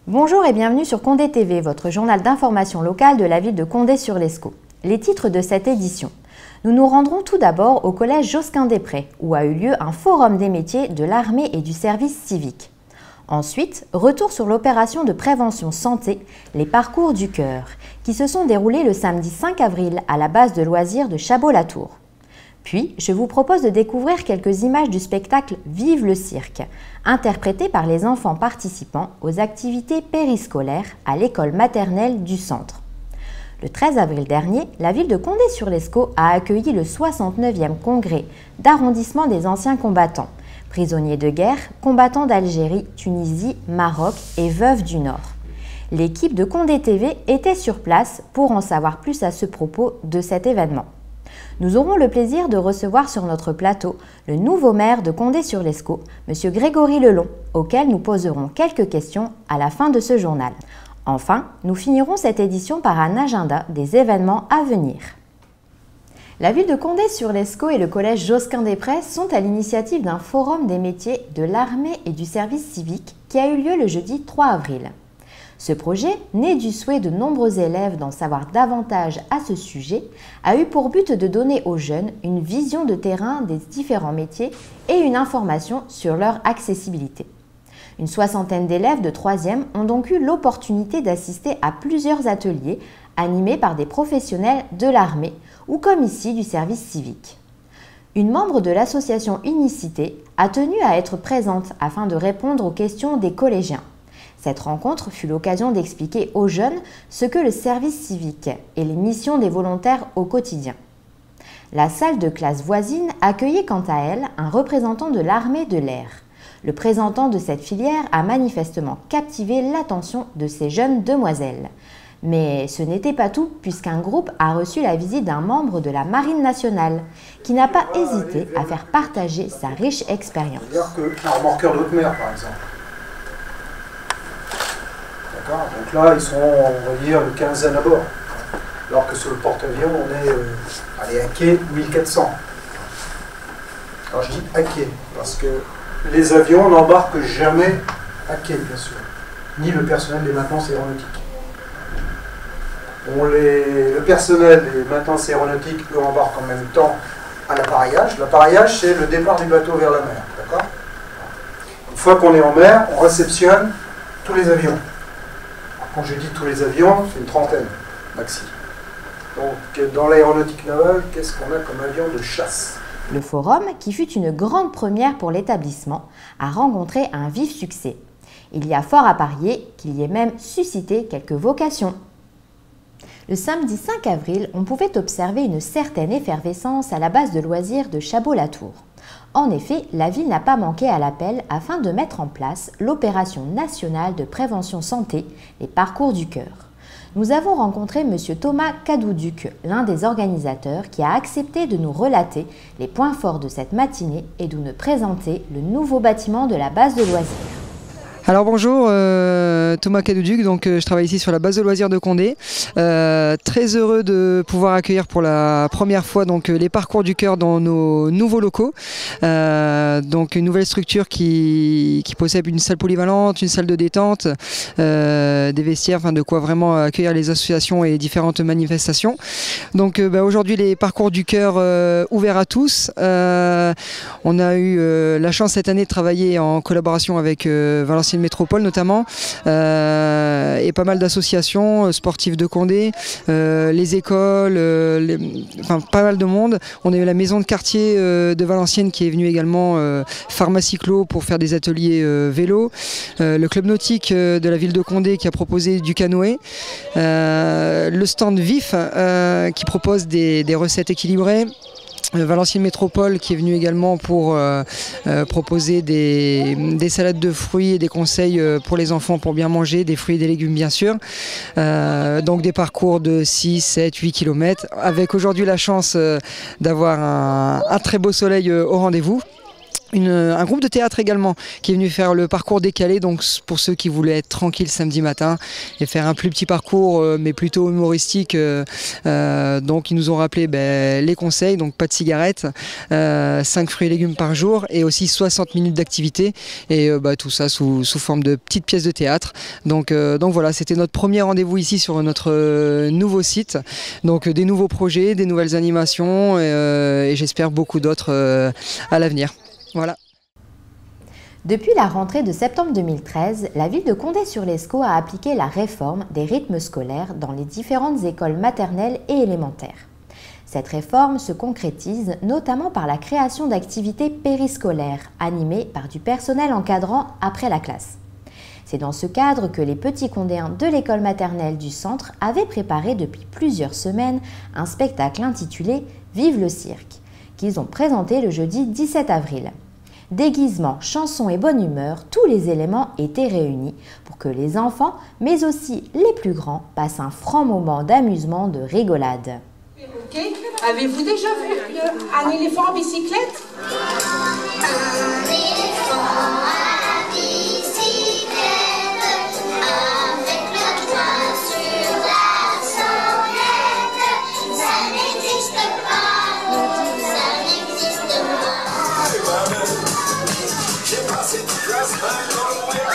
Bonjour et bienvenue sur Condé TV, votre journal d'information locale de la ville de Condé-sur-Lescaut. Les titres de cette édition. Nous nous rendrons tout d'abord au collège Josquin-des-Prés, où a eu lieu un forum des métiers de l'armée et du service civique. Ensuite, retour sur l'opération de prévention santé, les parcours du cœur, qui se sont déroulés le samedi 5 avril à la base de loisirs de Chabot-la-Tour. Puis, je vous propose de découvrir quelques images du spectacle Vive le cirque, interprété par les enfants participants aux activités périscolaires à l'école maternelle du centre. Le 13 avril dernier, la ville de Condé-sur-Lescaut a accueilli le 69e congrès d'arrondissement des anciens combattants, prisonniers de guerre, combattants d'Algérie, Tunisie, Maroc et veuves du Nord. L'équipe de Condé TV était sur place pour en savoir plus à ce propos de cet événement. Nous aurons le plaisir de recevoir sur notre plateau le nouveau maire de Condé-sur-Lescaut, M. Grégory Lelon, auquel nous poserons quelques questions à la fin de ce journal. Enfin, nous finirons cette édition par un agenda des événements à venir. La ville de Condé-sur-Lescaut et le collège Josquin-des-Prés sont à l'initiative d'un forum des métiers de l'armée et du service civique qui a eu lieu le jeudi 3 avril. Ce projet, né du souhait de nombreux élèves d'en savoir davantage à ce sujet, a eu pour but de donner aux jeunes une vision de terrain des différents métiers et une information sur leur accessibilité. Une soixantaine d'élèves de 3e ont donc eu l'opportunité d'assister à plusieurs ateliers animés par des professionnels de l'armée ou comme ici du service civique. Une membre de l'association Unicité a tenu à être présente afin de répondre aux questions des collégiens. Cette rencontre fut l'occasion d'expliquer aux jeunes ce que le service civique et les missions des volontaires au quotidien. La salle de classe voisine accueillait quant à elle un représentant de l'armée de l'air. Le présentant de cette filière a manifestement captivé l'attention de ces jeunes demoiselles. Mais ce n'était pas tout, puisqu'un groupe a reçu la visite d'un membre de la Marine nationale, qui n'a pas hésité à faire partager sa riche expérience. C'est-à-dire qu'un remorqueur de haute mer, par exemple. D'accord. Donc là, ils sont, on va dire, une quinzaine à bord. Alors que sur le porte-avions, on est à quai 1400. Alors je dis à quai, parce que les avions n'embarquent jamais à quai, bien sûr. Ni le personnel des maintenances aéronautiques. Le personnel des maintenances aéronautiques, eux, embarquent en même temps à l'appareillage. L'appareillage, c'est le départ du bateau vers la mer. D'accord. Une fois qu'on est en mer, on réceptionne tous les avions. Quand je dis tous les avions, c'est une trentaine, maxi. Donc, dans l'aéronautique navale, qu'est-ce qu'on a comme avion de chasse? Le forum, qui fut une grande première pour l'établissement, a rencontré un vif succès. Il y a fort à parier qu'il y ait même suscité quelques vocations. Le samedi 5 avril, on pouvait observer une certaine effervescence à la base de loisirs de Chabot-la-Tour. En effet, la ville n'a pas manqué à l'appel afin de mettre en place l'opération nationale de prévention santé, les parcours du cœur. Nous avons rencontré M. Thomas Cadouduc, l'un des organisateurs, qui a accepté de nous relater les points forts de cette matinée et de nous présenter le nouveau bâtiment de la base de loisirs. Alors bonjour, Thomas Cadouduc, donc je travaille ici sur la base de loisirs de Condé. Très heureux de pouvoir accueillir pour la première fois donc, les parcours du cœur dans nos nouveaux locaux. Donc une nouvelle structure qui possède une salle polyvalente, une salle de détente, des vestiaires, enfin de quoi vraiment accueillir les associations et différentes manifestations. Donc aujourd'hui les parcours du cœur ouverts à tous. On a eu la chance cette année de travailler en collaboration avec Valenciennes Métropole notamment, et pas mal d'associations sportives de Condé, les écoles, enfin pas mal de monde. On a eu la maison de quartier de Valenciennes qui est venue également, Pharmacyclo pour faire des ateliers vélo, le club nautique de la ville de Condé qui a proposé du canoë, le stand Vif qui propose des recettes équilibrées. Valenciennes Métropole qui est venu également pour proposer des salades de fruits et des conseils pour les enfants pour bien manger, des fruits et des légumes bien sûr. Donc des parcours de 6, 7, 8 km avec aujourd'hui la chance d'avoir un très beau soleil au rendez-vous. Un groupe de théâtre également qui est venu faire le parcours décalé, donc pour ceux qui voulaient être tranquilles samedi matin et faire un plus petit parcours mais plutôt humoristique. Donc ils nous ont rappelé les conseils, donc pas de cigarettes, 5 fruits et légumes par jour et aussi 60 minutes d'activité et tout ça sous forme de petites pièces de théâtre. Donc voilà, c'était notre premier rendez-vous ici sur notre nouveau site. Donc des nouveaux projets, des nouvelles animations et j'espère beaucoup d'autres à l'avenir. Voilà. Depuis la rentrée de septembre 2013, la ville de Condé-sur-Lescaut a appliqué la réforme des rythmes scolaires dans les différentes écoles maternelles et élémentaires. Cette réforme se concrétise notamment par la création d'activités périscolaires animées par du personnel encadrant après la classe. C'est dans ce cadre que les petits Condéens de l'école maternelle du centre avaient préparé depuis plusieurs semaines un spectacle intitulé « Vive le cirque » qu'ils ont présenté le jeudi 17 avril. Déguisements, chansons et bonne humeur, tous les éléments étaient réunis pour que les enfants, mais aussi les plus grands, passent un franc moment d'amusement, de rigolade. Okay. Avez-vous déjà vu un éléphant en bicyclette? Un éléphant à bicyclette, avec le toit sur la sonnette, ça n'existe pas, ça n'existe pas. J'ai passé toute la semaine dans le web.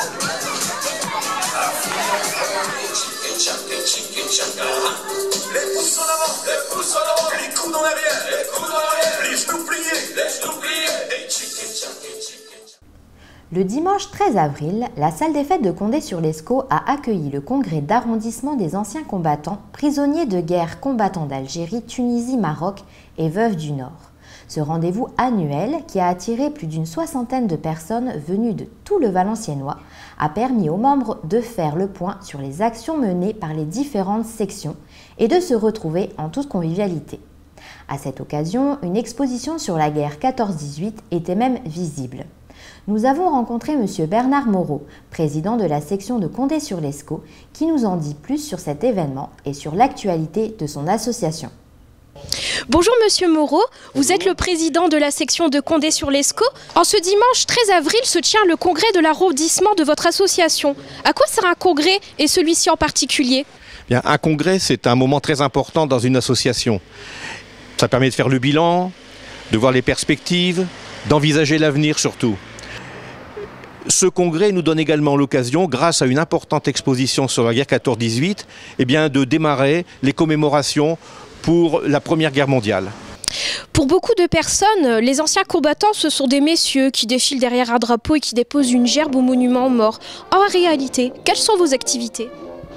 Les pouces en avant, les pouces en avant, les coudes en arrière, les coudes en arrière, les genoux pliés, les genoux pliés, et chicken, chicken, chicken. Le dimanche 13 avril, la salle des fêtes de Condé-sur-Lescaut a accueilli le congrès d'arrondissement des anciens combattants, prisonniers de guerre combattants d'Algérie, Tunisie, Maroc et veuves du Nord. Ce rendez-vous annuel, qui a attiré plus d'une soixantaine de personnes venues de tout le Valenciennois, a permis aux membres de faire le point sur les actions menées par les différentes sections et de se retrouver en toute convivialité. À cette occasion, une exposition sur la guerre 14-18 était même visible. Nous avons rencontré M. Bernard Moreau, président de la section de Condé-sur-Lescaut, qui nous en dit plus sur cet événement et sur l'actualité de son association. Bonjour Monsieur Moreau, vous êtes le président de la section de Condé-sur-Lescaut. En ce dimanche 13 avril se tient le congrès de l'arrondissement de votre association. À quoi sert un congrès et celui-ci en particulier? Bien, un congrès, c'est un moment très important dans une association. Ça permet de faire le bilan, de voir les perspectives, d'envisager l'avenir surtout. Ce congrès nous donne également l'occasion, grâce à une importante exposition sur la guerre 14-18, de démarrer les commémorations pour la Première Guerre mondiale. Pour beaucoup de personnes, les anciens combattants, ce sont des messieurs qui défilent derrière un drapeau et qui déposent une gerbe au monument aux morts. En réalité, quelles sont vos activités?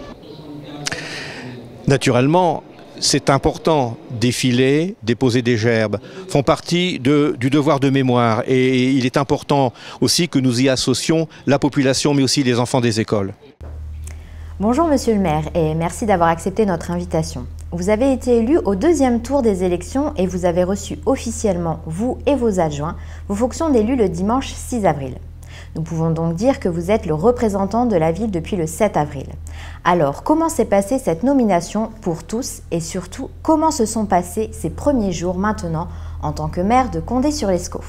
Naturellement, c'est important. Défiler, déposer des gerbes font partie du devoir de mémoire. Et il est important aussi que nous y associons la population, mais aussi les enfants des écoles. Bonjour Monsieur le maire et merci d'avoir accepté notre invitation. Vous avez été élu au deuxième tour des élections et vous avez reçu officiellement, vous et vos adjoints, vos fonctions d'élu le dimanche 6 avril. Nous pouvons donc dire que vous êtes le représentant de la ville depuis le 7 avril. Alors, comment s'est passée cette nomination pour tous et surtout, comment se sont passés ces premiers jours maintenant en tant que maire de Condé-sur-Lescaut?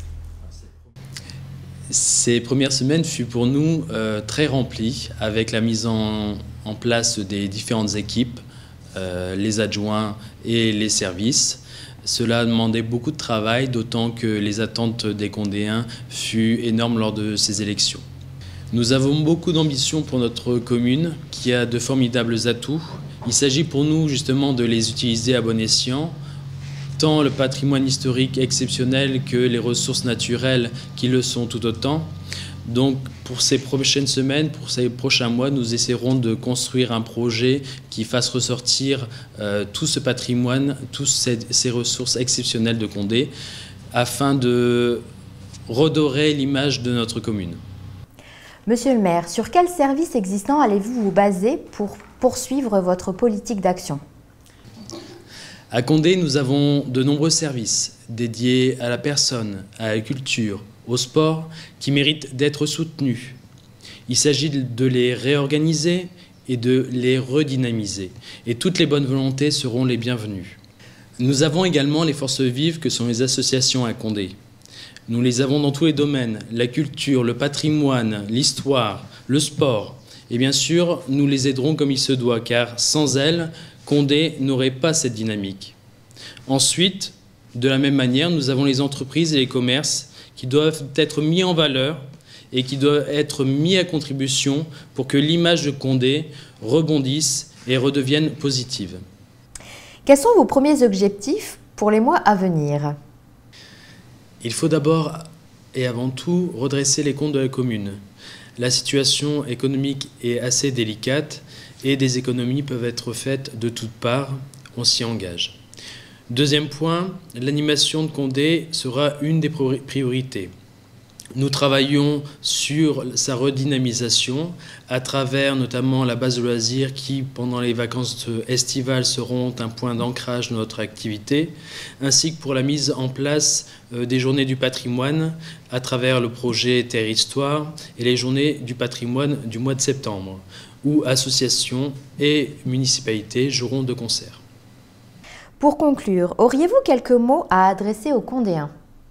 Ces premières semaines furent pour nous très remplies avec la mise en place des différentes équipes, les adjoints et les services. Cela a demandé beaucoup de travail, d'autant que les attentes des Condéens furent énormes lors de ces élections. Nous avons beaucoup d'ambition pour notre commune, qui a de formidables atouts. Il s'agit pour nous justement de les utiliser à bon escient, tant le patrimoine historique exceptionnel que les ressources naturelles qui le sont tout autant. Donc pour ces prochaines semaines, pour ces prochains mois, nous essaierons de construire un projet qui fasse ressortir tout ce patrimoine, toutes ces ressources exceptionnelles de Condé, afin de redorer l'image de notre commune. Monsieur le maire, sur quels services existants allez-vous vous baser pour poursuivre votre politique d'action? À Condé, nous avons de nombreux services dédiés à la personne, à la culture, au sport, qui méritent d'être soutenus. Il s'agit de les réorganiser et de les redynamiser. Et toutes les bonnes volontés seront les bienvenues. Nous avons également les forces vives que sont les associations à Condé. Nous les avons dans tous les domaines, la culture, le patrimoine, l'histoire, le sport. Et bien sûr, nous les aiderons comme il se doit, car sans elles, Condé n'aurait pas cette dynamique. Ensuite, de la même manière, nous avons les entreprises et les commerces qui doivent être mis en valeur et qui doivent être mis à contribution pour que l'image de Condé rebondisse et redevienne positive. Quels sont vos premiers objectifs pour les mois à venir? Il faut d'abord et avant tout redresser les comptes de la commune. La situation économique est assez délicate et des économies peuvent être faites de toutes parts. On s'y engage. Deuxième point, l'animation de Condé sera une des priorités. Nous travaillons sur sa redynamisation à travers notamment la base de loisirs qui, pendant les vacances estivales, seront un point d'ancrage de notre activité, ainsi que pour la mise en place des journées du patrimoine à travers le projet Terre Histoire et les journées du patrimoine du mois de septembre, où associations et municipalités joueront de concert. Pour conclure, auriez-vous quelques mots à adresser aux Condéens?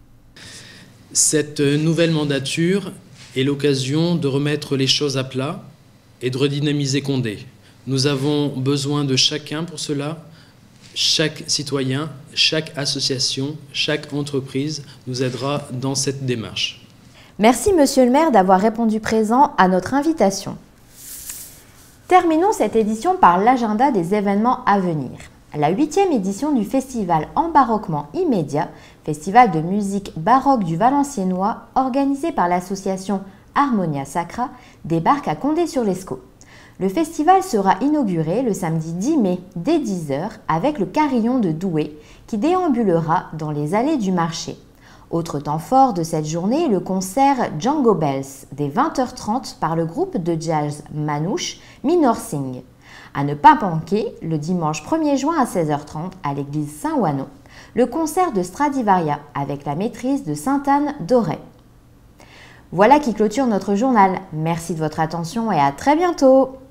Cette nouvelle mandature est l'occasion de remettre les choses à plat et de redynamiser Condé. Nous avons besoin de chacun pour cela. Chaque citoyen, chaque association, chaque entreprise nous aidera dans cette démarche. Merci Monsieur le maire d'avoir répondu présent à notre invitation. Terminons cette édition par l'agenda des événements à venir. La 8e édition du festival Embaroquement immédiat, festival de musique baroque du Valenciennois, organisé par l'association Harmonia Sacra, débarque à Condé-sur-l'Escaut. Le festival sera inauguré le samedi 10 mai dès 10h avec le carillon de Douai qui déambulera dans les allées du marché. Autre temps fort de cette journée, le concert Django Bells dès 20h30 par le groupe de jazz manouche Minor Sing. À ne pas manquer, le dimanche 1er juin à 16h30 à l'église Saint-Oinon, le concert de Stradivaria avec la maîtrise de Sainte-Anne d'Auray. Voilà qui clôture notre journal. Merci de votre attention et à très bientôt.